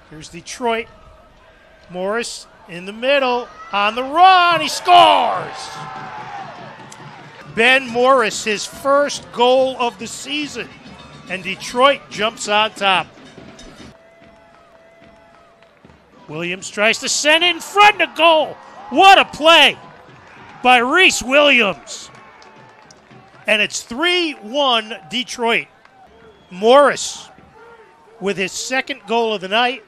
Here's Detroit. Morris in the middle, on the run, he scores! Ben Morris, his first goal of the season, and Detroit jumps on top. Williams tries to send it in front of goal. What a play by Reese Williams. And it's 3-1 Detroit. Morris with his second goal of the night.